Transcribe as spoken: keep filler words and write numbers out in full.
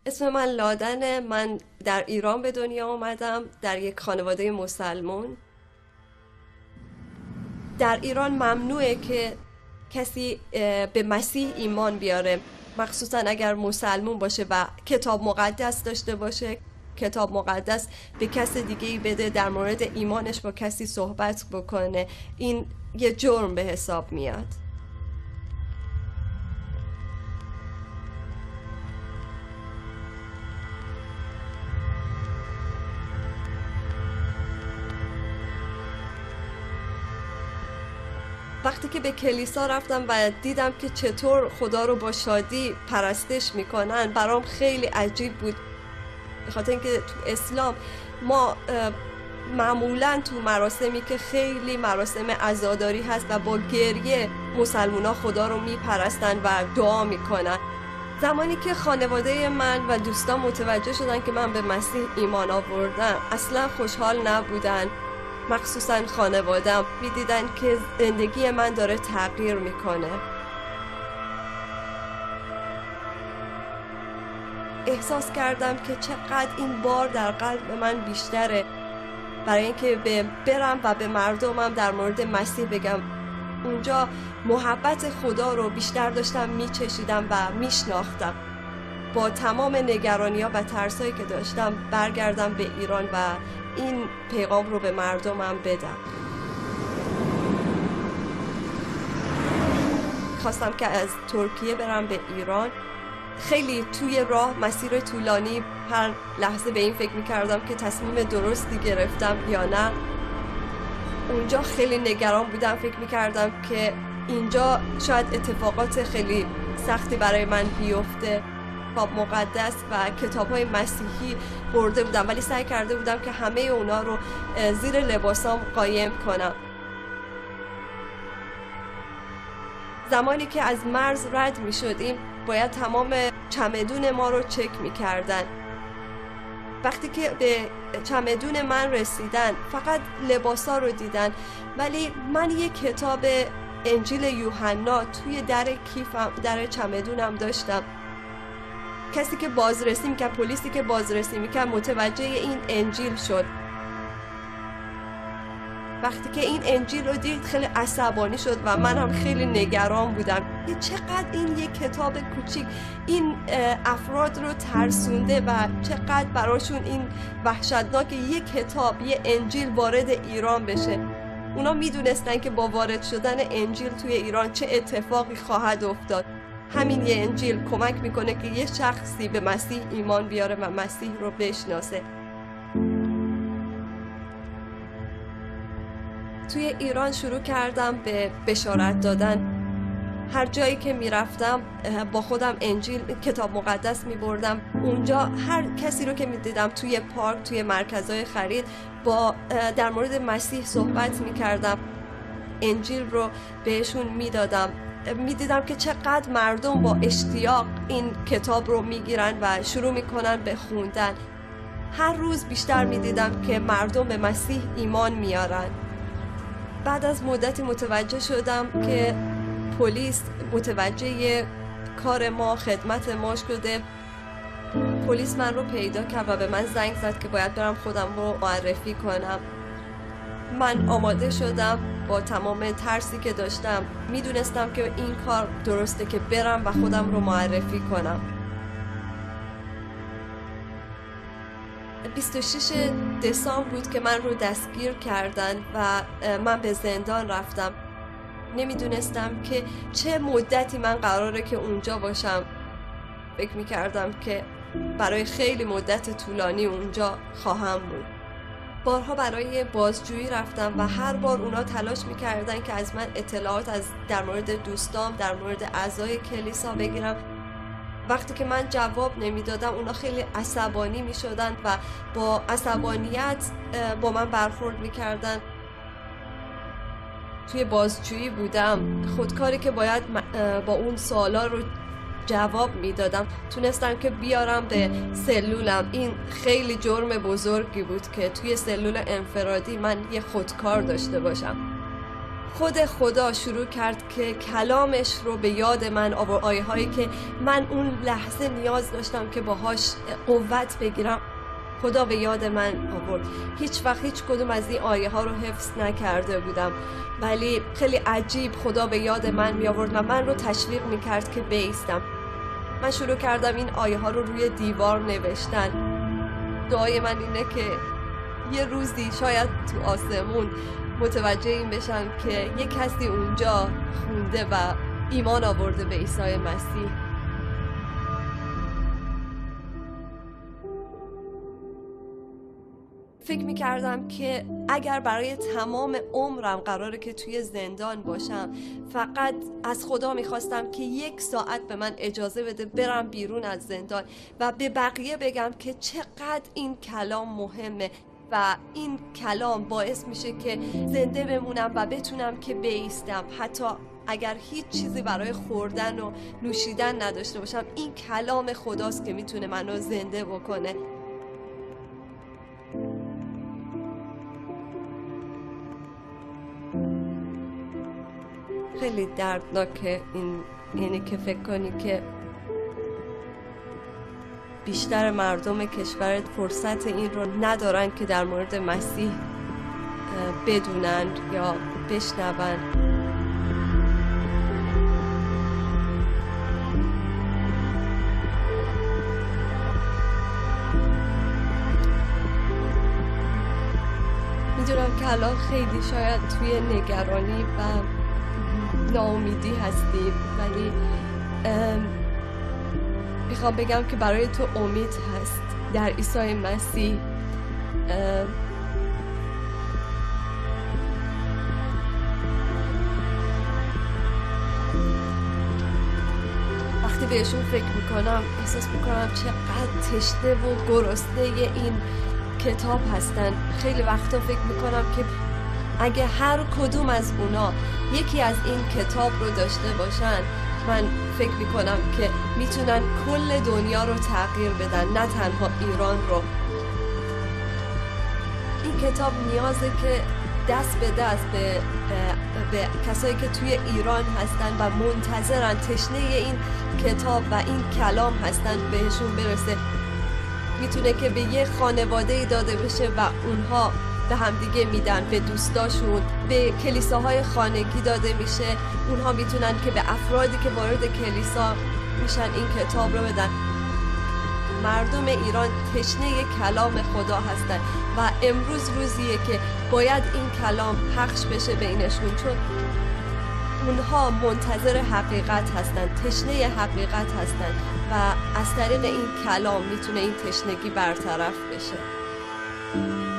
اسم من لادنه. من در ایران به دنیا آمدم، در یک خانواده مسلمون. در ایران ممنوعه که کسی به مسیح ایمان بیاره، مخصوصا اگر مسلمون باشه و کتاب مقدس داشته باشه، کتاب مقدس به کس دیگه‌ای بده، در مورد ایمانش با کسی صحبت بکنه. این یه جرم به حساب میاد. وقتی که به کلیسا رفتم و دیدم که چطور خدا رو با شادی پرستش میکنن، برام خیلی عجیب بود. به خاطر اینکه تو اسلام ما معمولا تو مراسمی که خیلی مراسم عزاداری هست و با گریه مسلمونا خدا رو میپرستن و دعا میکنن. زمانی که خانواده من و دوستان متوجه شدن که من به مسیح ایمان آوردم، اصلا خوشحال نبودن. مخصوصا خانوادم میدیدن که زندگی من داره تغییر میکنه. احساس کردم که چقدر این بار در قلب من بیشتره برای اینکه برم و به مردمم در مورد مسیح بگم. اونجا محبت خدا رو بیشتر داشتم میچشیدم و میشناختم. با تمام نگرانی‌ها و ترسایی که داشتم برگردم به ایران و این پیغام رو به مردمم بدم. خواستم که از ترکیه برم به ایران. خیلی توی راه، مسیر طولانی، هر لحظه به این فکر میکردم که تصمیم درستی گرفتم یا نه. اونجا خیلی نگران بودم، فکر میکردم که اینجا شاید اتفاقات خیلی سختی برای من بیفته. کتاب مقدس و کتاب‌های مسیحی برده بودم، ولی سعی کرده بودم که همه اونا رو زیر لباسام قایم کنم. زمانی که از مرز رد می شدیم باید تمام چمدون ما رو چک می کردن. وقتی که به چمدون من رسیدن فقط لباسا رو دیدن، ولی من یک کتاب انجیل یوحنا توی در کیفم، در چمدونم داشتم. کسی که بازرسی میکرد، پلیسی که بازرسی میکرد متوجه این انجیل شد. وقتی که این انجیل رو دید خیلی عصبانی شد و من هم خیلی نگران بودم که چقدر این یک کتاب کوچیک این افراد رو ترسونده و چقدر براشون این وحشتناک یک کتاب، یک انجیل وارد ایران بشه. اونا میدونستن که با وارد شدن انجیل توی ایران چه اتفاقی خواهد افتاد. همین یه انجیل کمک میکنه که یه شخصی به مسیح ایمان بیاره و مسیح رو بشناسه. توی ایران شروع کردم به بشارت دادن. هر جایی که میرفتم با خودم انجیل، کتاب مقدس میبردم. اونجا هر کسی رو که میدیدم توی پارک، توی مرکزهای خرید، با در مورد مسیح صحبت میکردم. انجیل رو بهشون میدادم. میدیدم که چقدر مردم با اشتیاق این کتاب رو میگیرن و شروع میکنن به خوندن. هر روز بیشتر میدیدم که مردم به مسیح ایمان میارن. بعد از مدتی متوجه شدم که پلیس متوجه کار ما، خدمت ما شده. پلیس من رو پیدا کرد و به من زنگ زد که باید برم خودم رو معرفی کنم. من آماده شدم. با تمام ترسی که داشتم میدونستم که این کار درسته که برم و خودم رو معرفی کنم. بیست و شش دسامبر بود که من رو دستگیر کردن و من به زندان رفتم. نمیدونستم که چه مدتی من قراره که اونجا باشم. فکر میکردم که برای خیلی مدت طولانی اونجا خواهم بود. بارها برای بازجویی رفتم و هر بار اونا تلاش میکردن که از من اطلاعات از در مورد دوستام، در مورد اعضای کلیسا بگیرم. وقتی که من جواب نمیدادم اونا خیلی عصبانی میشدن و با عصبانیت با من برخورد میکردن. توی بازجویی بودم، خودکاری که باید با اون سوالا رو جواب میدادم، تونستم که بیارم به سلولم. این خیلی جرم بزرگی بود که توی سلول انفرادی من یه خودکار داشته باشم. خود خدا شروع کرد که کلامش رو به یاد من آورد، آیه هایی که من اون لحظه نیاز داشتم که باهاش قوت بگیرم خدا به یاد من آورد. هیچ وقت هیچ کدوم از این آیه ها رو حفظ نکرده بودم، ولی خیلی عجیب خدا به یاد من می آورد و من رو تشویق می کرد که بایستم. من شروع کردم این آیه ها رو روی دیوار نوشتن. دعای من اینه که یه روزی شاید تو آسمون متوجه این بشم که یه کسی اونجا خونده و ایمان آورده به عیسی مسیح. فکر می‌کردم که اگر برای تمام عمرم قراره که توی زندان باشم، فقط از خدا می‌خواستم که یک ساعت به من اجازه بده برم بیرون از زندان و به بقیه بگم که چقدر این کلام مهمه و این کلام باعث میشه که زنده بمونم و بتونم که بایستم. حتی اگر هیچ چیزی برای خوردن و نوشیدن نداشته باشم، این کلام خداست که میتونه منو زنده بکنه. خیلی دردناکه این، یعنی که فکر کنی که بیشتر مردم کشورت فرصت این رو ندارن که در مورد مسیح بدونن یا بشنون. میدونم که الان خیلی شاید توی نگرانی و ناامیدی هستیم، ولی میخوام بگم که برای تو امید هست در عیسی مسیح. وقتی بهشون فکر میکنم احساس میکنم چقدر تشنه و گرسنه این کتاب هستن. خیلی وقتا فکر میکنم که اگه هر کدوم از اونا یکی از این کتاب رو داشته باشن، من فکر میکنم که میتونن کل دنیا رو تغییر بدن، نه تنها ایران رو. این کتاب نیازه که دست به دست به, به کسایی که توی ایران هستن و منتظرن، تشنه این کتاب و این کلام هستن، بهشون برسه. میتونه که به یه خانواده داده بشه و اونها به همدیگه میدن، به دوستاشون، به کلیساهای خانگی داده میشه. اونها میتونن که به افرادی که وارد کلیسا میشن این کتاب رو بدن. مردم ایران تشنه کلام خدا هستن و امروز روزیه که باید این کلام پخش بشه بینشون، چون اونها منتظر حقیقت هستن، تشنه حقیقت هستن و از طریق این کلام میتونه این تشنگی برطرف بشه.